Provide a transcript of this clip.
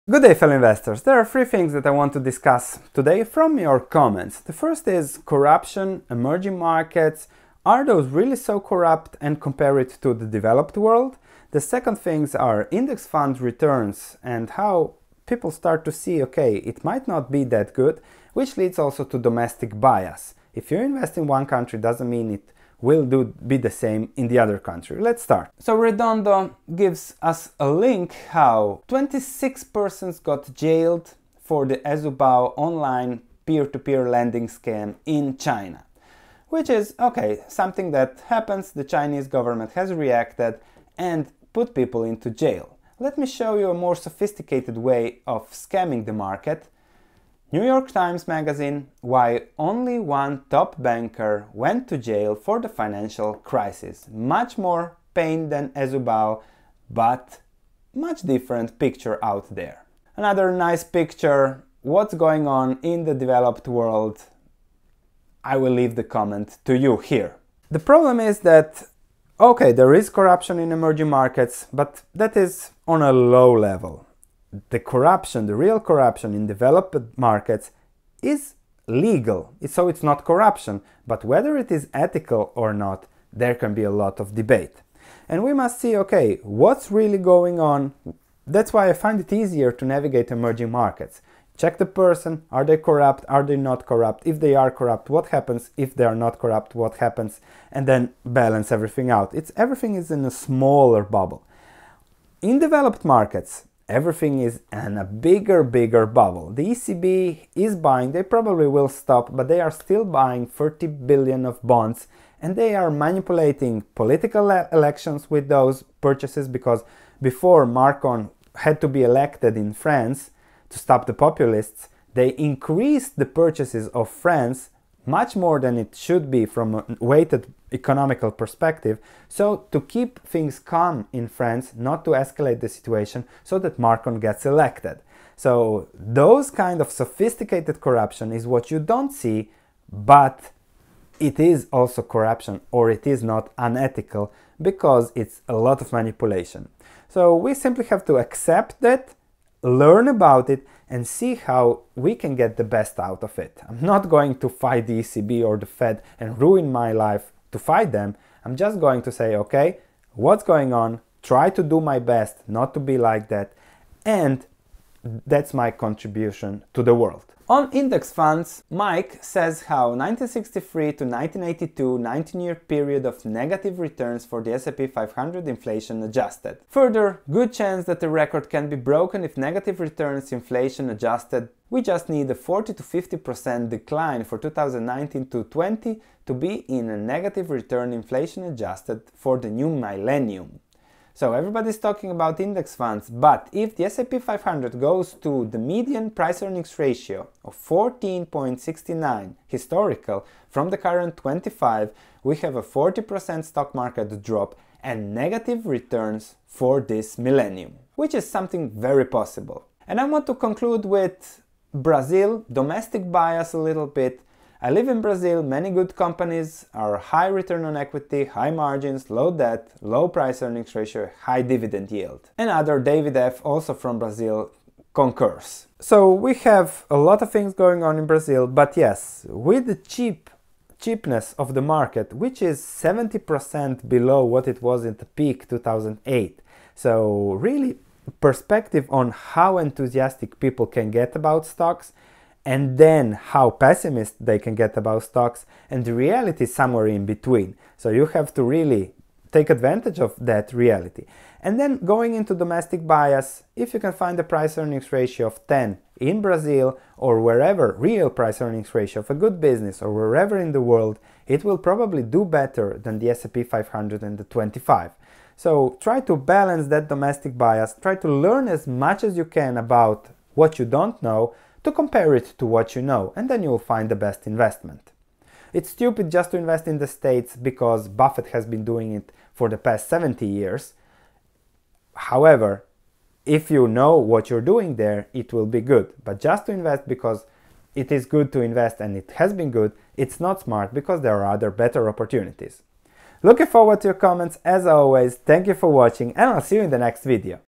Good day, fellow investors. There are three things that I want to discuss today from your comments. The first is corruption, emerging markets. Are those really so corrupt, and compare it to the developed world? The second things are index fund returns and how people start to see, okay, it might not be that good, which leads also to domestic bias. If you invest in one country doesn't mean it will be the same in the other country. Let's start. So Redondo gives us a link how 26 persons got jailed for the Ezubao online peer-to-peer lending scam in China. Which is, okay, something that happens, the Chinese government has reacted and put people into jail. Let me show you a more sophisticated way of scamming the market. New York Times magazine, why only one top banker went to jail for the financial crisis. Much more pain than Ezubao, but much different picture out there. Another nice picture, what's going on in the developed world. I will leave the comment to you here. The problem is that, okay, there is corruption in emerging markets, but that is on a low level. The corruption, the real corruption in developed markets is legal, so it's not corruption, but whether it is ethical or not, there can be a lot of debate. And we must see, okay, what's really going on. That's why I find it easier to navigate emerging markets. Check the person, are they corrupt, are they not corrupt? If they are corrupt, what happens? If they are not corrupt, what happens? And then balance everything out. Everything is in a smaller bubble. In developed markets, everything is in a bigger bubble. The ECB is buying, they probably will stop, but they are still buying 30 billion of bonds, and they are manipulating political elections with those purchases, because before Macron had to be elected in France to stop the populists, they increased the purchases of France much more than it should be from a weighted economical perspective, so to keep things calm in France, not to escalate the situation so that Macron gets elected. So those kind of sophisticated corruption is what you don't see, but it is also corruption, or it is not unethical, because it's a lot of manipulation. So we simply have to accept that, learn about it, and see how we can get the best out of it. I'm not going to fight the ECB or the Fed and ruin my life to fight them. I'm just going to say, okay, what's going on? Try to do my best not to be like that, and that's my contribution to the world. On index funds, Mike says how 1963 to 1982 19-year period of negative returns for the S&P 500 inflation adjusted. Further, good chance that the record can be broken if negative returns inflation adjusted. We just need a 40 to 50% decline for 2019 to 20 to be in a negative return inflation adjusted for the new millennium. So everybody's talking about index funds, but if the S&P 500 goes to the median price-earnings ratio of 14.69 historical from the current 25, we have a 40% stock market drop and negative returns for this millennium, which is something very possible. And I want to conclude with Brazil, domestic bias a little bit. I live in Brazil, many good companies are high return on equity, high margins, low debt, low price-earnings ratio, high dividend yield. And other David F., also from Brazil, concurs. So we have a lot of things going on in Brazil, but yes, with the cheapness of the market, which is 70% below what it was at the peak 2008. So really perspective on how enthusiastic people can get about stocks, and then how pessimist they can get about stocks, and the reality is somewhere in between. So you have to really take advantage of that reality. And then going into domestic bias, if you can find a price-earnings ratio of 10 in Brazil or wherever, real price-earnings ratio of a good business or wherever in the world, it will probably do better than the S&P 500 and the 25. So try to balance that domestic bias, try to learn as much as you can about what you don't know, to compare it to what you know, and then you'll find the best investment. It's stupid just to invest in the States because Buffett has been doing it for the past 70 years. However, if you know what you're doing there, it will be good. But just to invest because it is good to invest and it has been good, it's not smart because there are other better opportunities. Looking forward to your comments as always. Thank you for watching, and I'll see you in the next video.